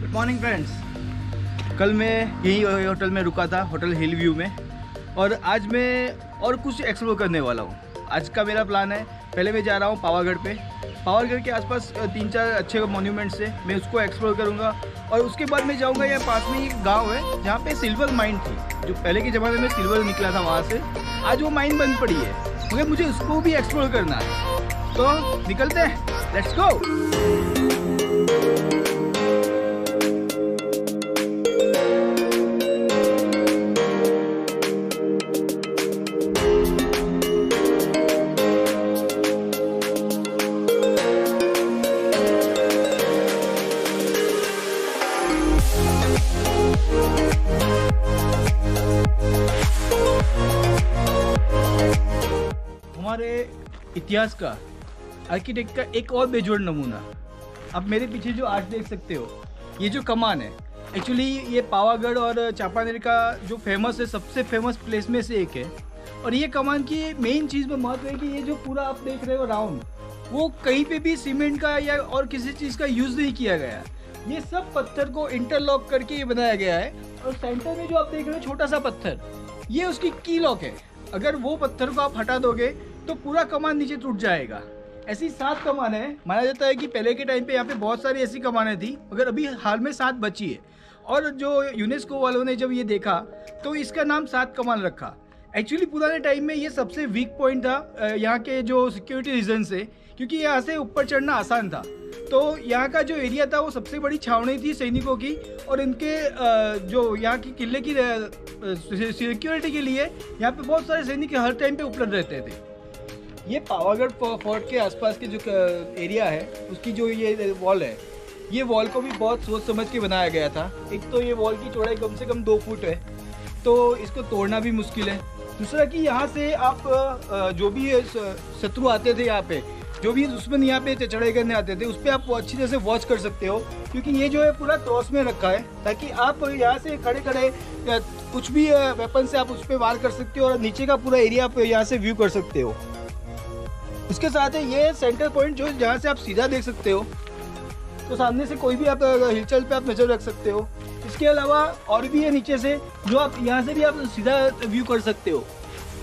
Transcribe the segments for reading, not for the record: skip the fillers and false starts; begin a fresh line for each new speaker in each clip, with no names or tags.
Good morning friends. कल मैं यही होटल में रुका था, होटल हिल व्यू में, और आज मैं और कुछ एक्सप्लोर करने वाला हूँ। आज का मेरा प्लान है, पहले मैं जा रहा हूँ पावागढ़ पे। पावागढ़ के आसपास 3-4 अच्छे मोन्यूमेंट्स है, मैं उसको एक्सप्लोर करूँगा। और उसके बाद मैं जाऊँगा, यहाँ पास में एक गाँव है जहाँ पे सिल्वर माइन थी, जो पहले के ज़माने में सिल्वर निकला था वहाँ से। आज वो माइन बंद पड़ी है, मगर मुझे उसको भी एक्सप्लोर करना है। तो निकलते हैं, लेट्स गो। हमारे इतिहास का, आर्किटेक्ट का एक और बेजोड़ नमूना। आप मेरे पीछे जो आर्ट देख सकते हो, ये जो कमान है, एक्चुअली ये पावागढ़ और चांपानेर का जो फेमस है, सबसे फेमस प्लेस में से एक है। और ये कमान की मेन चीज़ में महत्व है कि ये जो पूरा आप देख रहे हो राउंड, वो कहीं पे भी सीमेंट का या और किसी चीज़ का यूज़ नहीं किया गया। ये सब पत्थर को इंटरलॉक करके ये बनाया गया है। और सेंटर में जो आप देख रहे हो छोटा सा पत्थर, ये उसकी की लॉक है। अगर वो पत्थर को आप हटा दोगे तो पूरा कमान नीचे टूट जाएगा। ऐसी 7 कमान है। माना जाता है कि पहले के टाइम पे यहाँ पे बहुत सारी ऐसी कमानें थी, मगर अभी हाल में 7 बची है। और जो यूनेस्को वालों ने जब ये देखा तो इसका नाम 7 कमान रखा। एक्चुअली पुराने टाइम में ये सबसे वीक पॉइंट था यहाँ के जो सिक्योरिटी रीजन से, क्योंकि यहाँ से ऊपर चढ़ना आसान था। तो यहाँ का जो एरिया था वो सबसे बड़ी छावनी थी सैनिकों की, और इनके जो यहाँ की किले की सिक्योरिटी के लिए यहाँ पे बहुत सारे सैनिक हर टाइम पे उपलब्ध रहते थे। ये पावागढ़ फोर्ट के आसपास के जो एरिया है, उसकी जो ये वॉल है, ये वॉल को भी बहुत सोच समझ के बनाया गया था। एक तो ये वॉल की चौड़ाई कम से कम 2 फुट है, तो इसको तोड़ना भी मुश्किल है। दूसरा कि यहाँ से आप जो भी शत्रु आते थे, यहाँ पे जो भी दुश्मन यहाँ पे चढ़ाई करने आते थे, उस पर आप अच्छी तरह से वॉच कर सकते हो, क्योंकि ये जो है पूरा क्रॉस में रखा है, ताकि आप यहाँ से खड़े खड़े कुछ भी वेपन से आप उस पर वार कर सकते हो, और नीचे का पूरा एरिया आप यहाँ से व्यू कर सकते हो। उसके साथ है ये सेंटर पॉइंट, जो जहाँ से आप सीधा देख सकते हो, तो सामने से कोई भी आप हिलचल पे आप नज़र रख सकते हो। इसके अलावा और भी है नीचे से, जो आप यहाँ से भी आप सीधा व्यू कर सकते हो।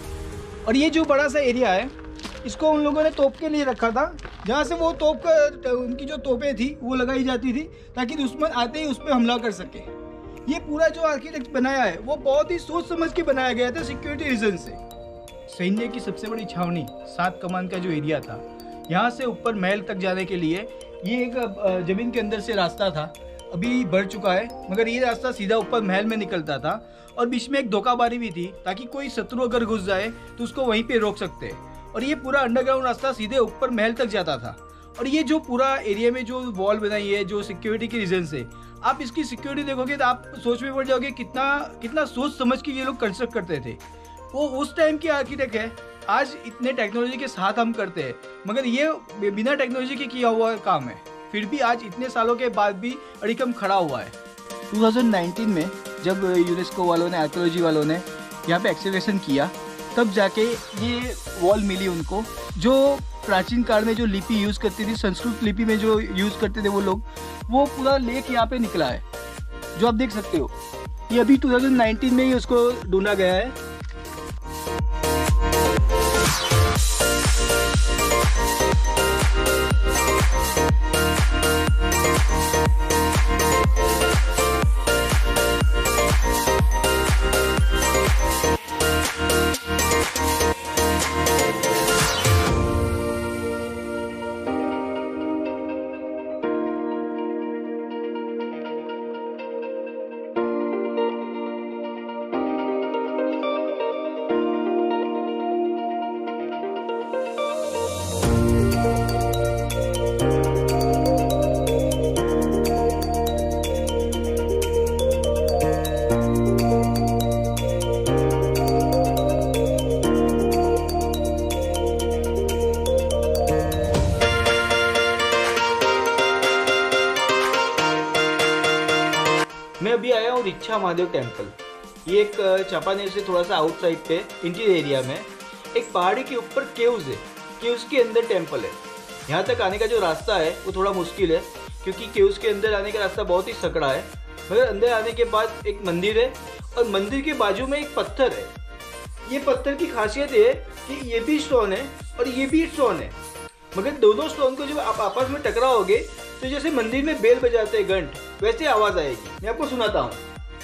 और ये जो बड़ा सा एरिया है, इसको उन लोगों ने तोप के लिए रखा था, जहाँ से वो तोप का उनकी जो तोपें थी वो लगाई जाती थी, ताकि दुश्मन आते ही उस पर हमला कर सके। ये पूरा जो आर्किटेक्ट बनाया है वो बहुत ही सोच समझ के बनाया गया था सिक्योरिटी रीजन से। सैन्य की सबसे बड़ी छावनी 7 कमान का जो एरिया था, यहाँ से ऊपर महल तक जाने के लिए ये एक जमीन के अंदर से रास्ता था, अभी बढ़ चुका है, मगर ये रास्ता सीधा ऊपर महल में निकलता था। और बीच में एक धोखाबारी भी थी, ताकि कोई शत्रु अगर घुस जाए तो उसको वहीं पे रोक सकते। और ये पूरा अंडरग्राउंड रास्ता सीधे ऊपर महल तक जाता था। और ये जो पूरा एरिया में जो वॉल बनाई है, जो सिक्योरिटी के रीजन से, आप इसकी सिक्योरिटी देखोगे तो आप सोच में पड़ जाओगे कितना सोच समझ के ये लोग कंस्ट्रक्ट करते थे। वो उस टाइम के आर्किटेक्ट है, आज इतने टेक्नोलॉजी के साथ हम करते हैं, मगर ये बिना टेक्नोलॉजी के किया हुआ काम है, फिर भी आज इतने सालों के बाद भी अड़िकम खड़ा हुआ है। 2019 में जब यूनेस्को वालों ने, आर्कियोलॉजी वालों ने यहाँ पे एक्सकवेशन किया, तब जाके ये वॉल मिली उनको, जो प्राचीन काल में जो लिपि यूज़ करती थी, संस्कृत लिपि में जो यूज़ करते थे वो लोग, वो पूरा लेख यहाँ पे निकला है, जो आप देख सकते हो। ये अभी 2019 में ही उसको ढूंढा गया है। मैं अभी आया हूँ रिच्छा महादेव टेम्पल। ये एक चांपानेर से थोड़ा सा आउटसाइड पे इंटीरियर एरिया में एक पहाड़ी के ऊपर केव्स है, केव्स के अंदर टेम्पल है। यहाँ तक आने का जो रास्ता है वो थोड़ा मुश्किल है, क्योंकि केव्स के अंदर आने का रास्ता बहुत ही सकड़ा है। मगर अंदर आने के बाद एक मंदिर है और मंदिर के बाजू में एक पत्थर है। ये पत्थर की खासियत है कि ये भी स्टोन है और ये भी स्टोन है, मगर दोनों स्टोन को जब आप आपस में टकराओगे तो जैसे मंदिर में बेल बजाते हैं घंट, वैसे आवाज़ आएगी। मैं आपको सुनाता हूँ।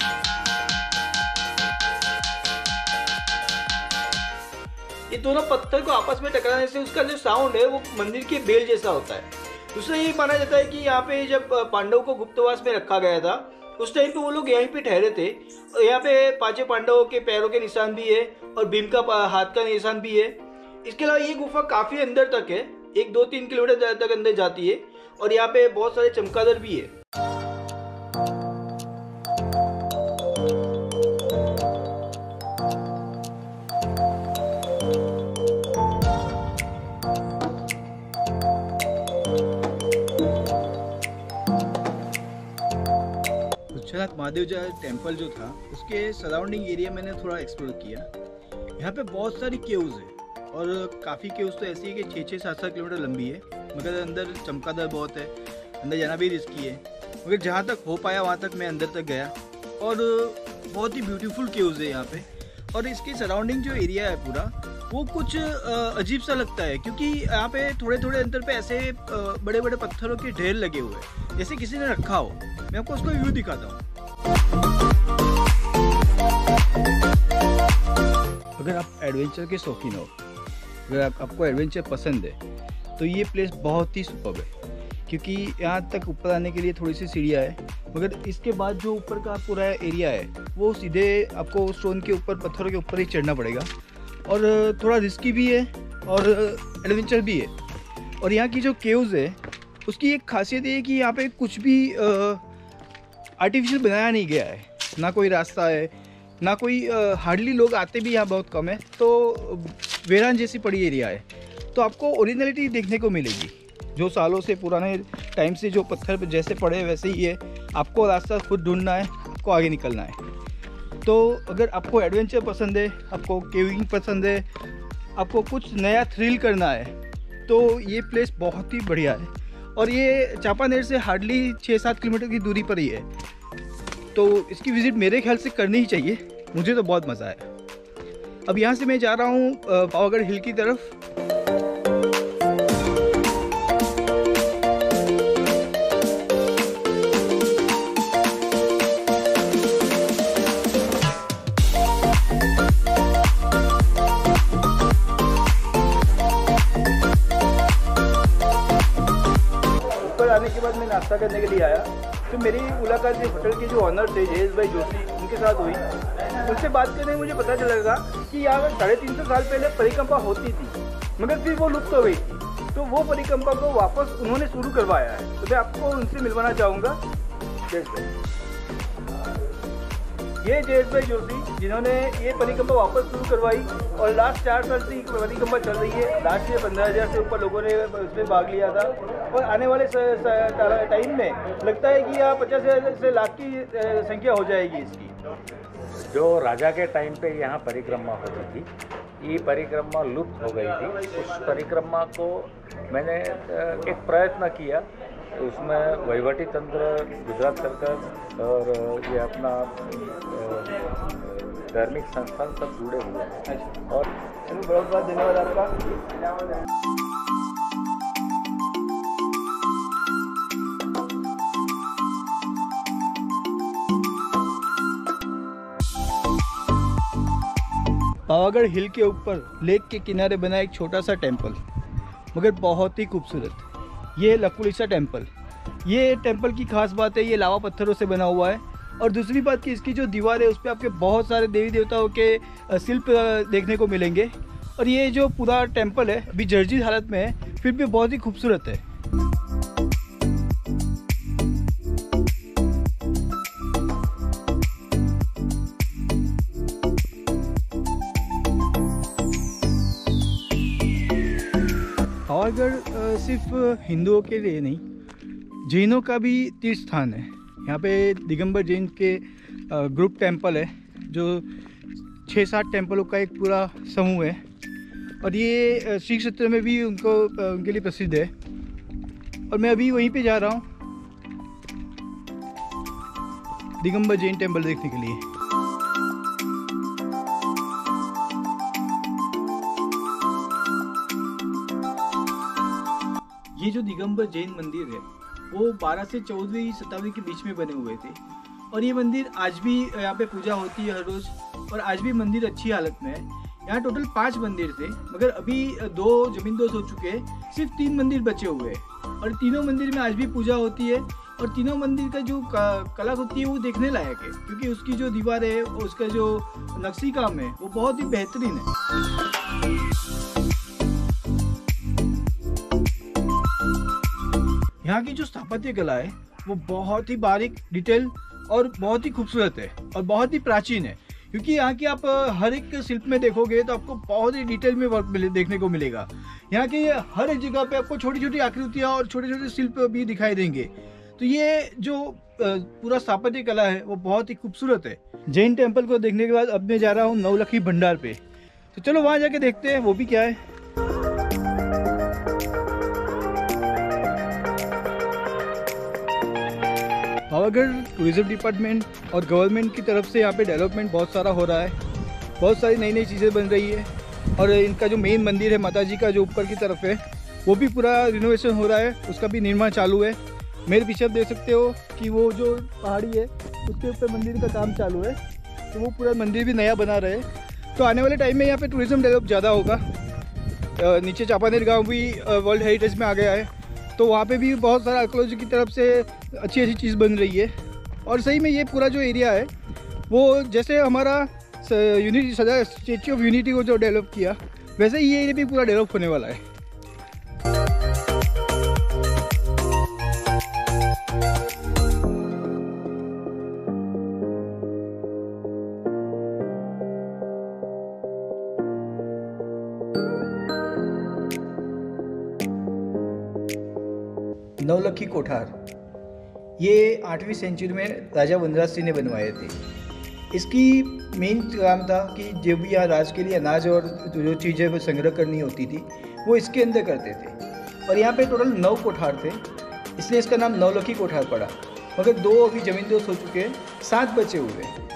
ये दोनों पत्थर को आपस में टकराने से उसका जो साउंड है वो मंदिर के बेल जैसा होता है। दूसरा ये माना जाता है कि यहाँ पे जब पांडवों को गुप्तवास में रखा गया था उस टाइम पे वो लोग यहीं पे ठहरे थे। यहाँ पे पांचों पांडवों के पैरों के निशान भी है और भीम का हाथ का निशान भी है। इसके अलावा ये गुफा काफ़ी अंदर तक है, 1-2-3 किलोमीटर तक अंदर जाती है और यहाँ पे बहुत सारे चमगादड़ भी है। विश्वनाथ महादेव टेम्पल जो था उसके सराउंडिंग एरिया मैंने थोड़ा एक्सप्लोर किया। यहाँ पे बहुत सारी केव्स है और काफ़ी केव्स तो ऐसी है कि 6-7 किलोमीटर लंबी है, मगर अंदर चमगादड़ बहुत है, अंदर जाना भी रिस्की है। मगर जहाँ तक हो पाया वहाँ तक मैं अंदर तक गया और बहुत ही ब्यूटीफुल केव्स है यहाँ पे। और इसके सराउंडिंग जो एरिया है पूरा वो कुछ अजीब सा लगता है, क्योंकि यहाँ पे थोड़े थोड़े अंतर पे ऐसे बड़े बड़े पत्थरों के ढेर लगे हुए हैं जैसे किसी ने रखा हो। मैं आपको उसका व्यू दिखाता हूँ। अगर आप एडवेंचर के शौकीन हो, अगर आपको एडवेंचर पसंद है तो ये प्लेस बहुत ही सुपर्ब है, क्योंकि यहाँ तक ऊपर आने के लिए थोड़ी सी सीढ़ियाँ है, मगर इसके बाद जो ऊपर का पूरा एरिया है वो सीधे आपको स्टोन के ऊपर, पत्थरों के ऊपर ही चढ़ना पड़ेगा और थोड़ा रिस्की भी है और एडवेंचर भी है। और यहाँ की जो केव्स है उसकी एक खासियत ये है कि यहाँ पे कुछ भी आर्टिफिशियल बनाया नहीं गया है, ना कोई रास्ता है ना कोई, हार्डली लोग आते भी यहाँ बहुत कम है, तो वीरान जैसी पड़ी एरिया है। तो आपको ओरिजिनलिटी देखने को मिलेगी, जो सालों से पुराने टाइम से जो पत्थर पे जैसे पड़े वैसे ही है। आपको रास्ता खुद ढूंढना है, आपको आगे निकलना है। तो अगर आपको एडवेंचर पसंद है, आपको केविंग पसंद है, आपको कुछ नया थ्रिल करना है, तो ये प्लेस बहुत ही बढ़िया है। और ये चांपानेर से हार्डली 6-7 किलोमीटर की दूरी पर ही है, तो इसकी विज़िट मेरे ख्याल से करनी ही चाहिए। मुझे तो बहुत मज़ा आया। अब यहाँ से मैं जा रहा हूँ पावागढ़ हिल की तरफ। आने के बाद मैं नाश्ता करने के लिए आया, तो मेरी मुलाकात जो होटल के जो ऑनर थे जयेश भाई जोशी, उनके साथ हुई। उनसे बात करने में मुझे पता चलेगा कि यहाँ 350 साल पहले परिक्रमा होती थी, मगर फिर वो लुप्त हो गई थी। तो वो परिक्रमा को वापस उन्होंने शुरू करवाया है, तो मैं आपको उनसे मिलवाना चाहूँगा। जयेश भाई, ये जयेश भाई जोशी जिन्होंने ये परिक्रमा वापस शुरू करवाई और लास्ट 4 साल से परिक्रमा चल रही है। लास्ट ईयर 15,000 से ऊपर लोगों ने उसमें भाग लिया था और आने वाले टाइम में लगता है कि यहाँ 50,000 से लाख की संख्या हो जाएगी इसकी।
जो राजा के टाइम पे यहाँ परिक्रमा होती थी, ये परिक्रमा लुप्त हो गई थी। उस परिक्रमा को मैंने एक प्रयत्न किया, तो उसमें वहीवटी तंत्र, गुजरात सरकार और ये अपना धार्मिक संस्थान सब जुड़े हुए हैं। और
बहुत बहुत धन्यवाद आपका। पावागढ़ हिल के ऊपर लेक के किनारे बना एक छोटा सा टेम्पल, मगर बहुत ही खूबसूरत। ये लकुलिसा टेम्पल। ये टेम्पल की खास बात है, ये लावा पत्थरों से बना हुआ है। और दूसरी बात कि इसकी जो दीवार है उस पर आपके बहुत सारे देवी देवताओं के शिल्प देखने को मिलेंगे। और ये जो पूरा टेम्पल है अभी जर्जर हालत में है, फिर भी बहुत ही खूबसूरत है। पावागढ़ सिर्फ हिंदुओं के लिए नहीं, जैनों का भी तीर्थ स्थान है। यहाँ पे दिगंबर जैन के ग्रुप टेम्पल है, जो 6-7 टेम्पलों का एक पूरा समूह है। और ये श्री क्षेत्र में भी उनके लिए प्रसिद्ध है। और मैं अभी वहीं पे जा रहा हूँ दिगंबर जैन टेम्पल देखने के लिए। ये जो दिगंबर जैन मंदिर है वो 12 से 14वीं शताब्दी के बीच में बने हुए थे और ये मंदिर आज भी यहाँ पे पूजा होती है हर रोज़, और आज भी मंदिर अच्छी हालत में है। यहाँ टोटल 5 मंदिर थे, मगर अभी 2 जमींदोज हो चुके हैं, सिर्फ 3 मंदिर बचे हुए हैं और तीनों मंदिर में आज भी पूजा होती है। और तीनों मंदिर का जो कला होती है वो देखने लायक है, क्योंकि उसकी जो दीवार है, उसका जो नक्शी काम है वो बहुत ही बेहतरीन है। यहाँ की जो स्थापत्य कला है वो बहुत ही बारीक, डिटेल और बहुत ही खूबसूरत है और बहुत ही प्राचीन है, क्योंकि यहाँ की आप हर एक शिल्प में देखोगे तो आपको बहुत ही डिटेल में वर्क देखने को मिलेगा। यहाँ के हर एक जगह पे आपको छोटी छोटी आकृतियाँ और छोटे छोटे शिल्प भी दिखाई देंगे। तो ये जो पूरा स्थापत्य कला है वो बहुत ही खूबसूरत है। जैन टेम्पल को देखने के बाद अब मैं जा रहा हूँ नवलखी भंडार पे, तो चलो वहाँ जाके देखते हैं वो भी क्या है। पावागढ़ टूरिज्म डिपार्टमेंट और गवर्नमेंट की तरफ से यहाँ पे डेवलपमेंट बहुत सारा हो रहा है, बहुत सारी नई नई चीज़ें बन रही है। और इनका जो मेन मंदिर है माता जी का जो ऊपर की तरफ है वो भी पूरा रिनोवेशन हो रहा है, उसका भी निर्माण चालू है। मेरे पीछे आप देख सकते हो कि वो जो पहाड़ी है उसके ऊपर मंदिर का काम चालू है, तो वो पूरा मंदिर भी नया बना रहे हैं। तो आने वाले टाइम में यहाँ पे टूरिज्म डेवलप ज़्यादा होगा। नीचे चापानेर गाँव भी वर्ल्ड हेरिटेज में आ गया है, तो वहाँ पे भी बहुत सारा आर्कियोलॉजी की तरफ से अच्छी अच्छी चीज़ बन रही है। और सही में ये पूरा जो एरिया है वो जैसे हमारा यूनिटी स्टैच्यू ऑफ यूनिटी को जो डेवलप किया, वैसे ही ये एरिया भी पूरा डेवलप होने वाला है। नवलखी कोठार ये 8वीं सेंचुरी में राजा वनराज सिंह ने बनवाए थे। इसकी मेन काम था कि जब भी यहाँ राज के लिए अनाज और जो चीज़ें वो संग्रह करनी होती थी वो इसके अंदर करते थे। और यहाँ पे टोटल 9 कोठार थे, इसलिए इसका नाम नवलखी कोठार पड़ा। मगर 2 अभी जमींदोज हो चुके हैं, 7 बचे हुए हैं।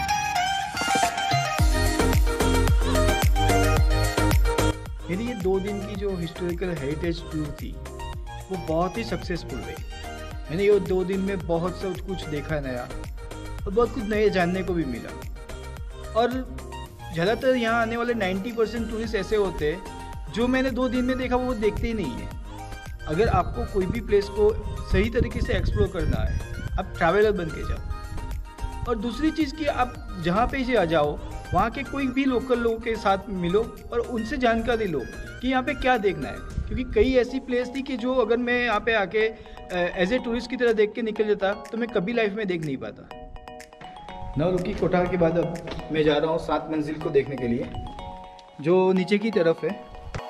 मेरी ये 2 दिन की जो हिस्टोरिकल हेरिटेज टूर थी वो बहुत ही सक्सेसफुल रही। मैंने ये 2 दिन में बहुत सब कुछ देखा नया और बहुत कुछ नए जानने को भी मिला। और ज़्यादातर यहाँ आने वाले 90% टूरिस्ट ऐसे होते हैं जो मैंने 2 दिन में देखा वो देखते ही नहीं है। अगर आपको कोई भी प्लेस को सही तरीके से एक्सप्लोर करना है, आप ट्रैवलर बन के जाओ। और दूसरी चीज़ कि आप जहाँ पे से आ जाओ वहाँ के कोई भी लोकल लोगों के साथ मिलो और उनसे जानकारी लो कि यहाँ पे क्या देखना है, क्योंकि कई ऐसी प्लेस थी कि जो अगर मैं यहाँ पे आके एज ए टूरिस्ट की तरह देख के निकल जाता तो मैं कभी लाइफ में देख नहीं पाता। नवलखी कोठार के बाद अब मैं जा रहा हूँ 7 मंजिल को देखने के लिए, जो नीचे की तरफ है।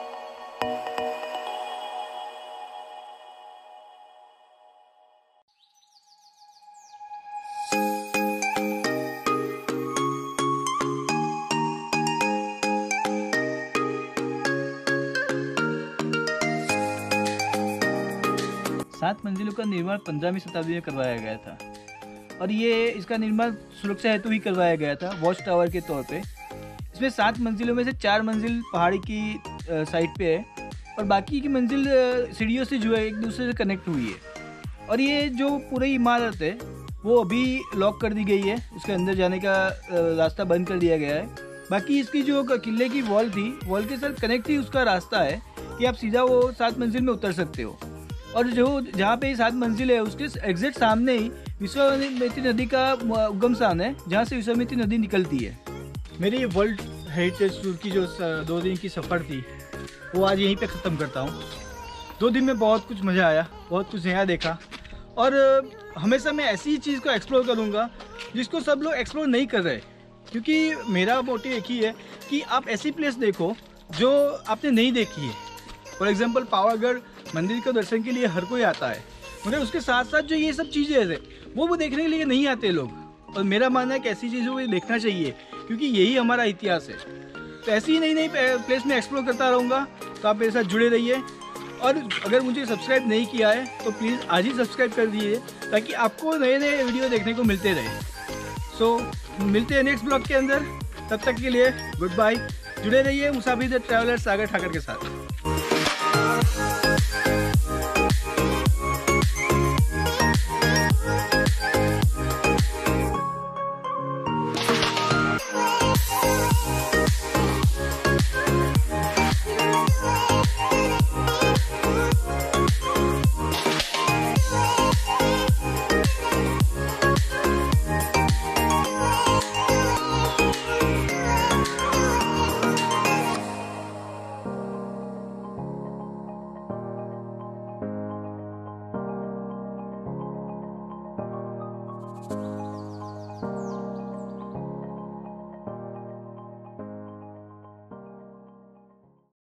सात मंजिलों का निर्माण 15वीं शताब्दी में करवाया गया था और ये इसका निर्माण सुरक्षा हेतु ही करवाया गया था, वॉच टावर के तौर पे। इसमें 7 मंजिलों में से 4 मंजिल पहाड़ी की साइड पे है और बाकी की मंजिल सीढ़ियों से जो है एक दूसरे से कनेक्ट हुई है। और ये जो पूरी इमारत है वो अभी लॉक कर दी गई है, उसके अंदर जाने का रास्ता बंद कर दिया गया है। बाकी इसकी जो किले की वॉल थी, वॉल के साथ कनेक्ट ही उसका रास्ता है कि आप सीधा वो 7 मंजिल में उतर सकते हो। और जो जहाँ पे 7 मंजिल है उसके एग्जैक्ट सामने ही विश्वामित्री नदी का उगम स्थान है, जहाँ से विश्वामित्री नदी निकलती है। मेरी ये वर्ल्ड हेरिटेज टूर की जो 2 दिन की सफ़र थी वो आज यहीं पे ख़त्म करता हूँ। 2 दिन में बहुत कुछ मज़ा आया, बहुत कुछ नया देखा और हमेशा मैं ऐसी चीज़ को एक्सप्लोर करूँगा जिसको सब लोग एक्सप्लोर नहीं कर रहे, क्योंकि मेरा मोटिव एक ही है कि आप ऐसी प्लेस देखो जो आपने नहीं देखी है। फॉर एग्जांपल पावागढ़ मंदिर के दर्शन के लिए हर कोई आता है, मगर उसके साथ साथ जो ये सब चीज़ें हैं वो देखने के लिए नहीं आते लोग। और मेरा मानना है कि ऐसी चीज़ों को देखना चाहिए, क्योंकि यही हमारा इतिहास है। तो ऐसी ही नई नई प्लेस में एक्सप्लोर करता रहूँगा, तो आप मेरे साथ जुड़े रहिए। और अगर मुझे सब्सक्राइब नहीं किया है तो प्लीज़ आज ही सब्सक्राइब कर दीजिए ताकि आपको नए नए वीडियो देखने को मिलते रहे। सो मिलते हैं नेक्स्ट ब्लॉग के अंदर, तब तक के लिए गुड बाय। जुड़े रहिए मुसाफिर ट्रैवलर सागर ठाकर के साथ।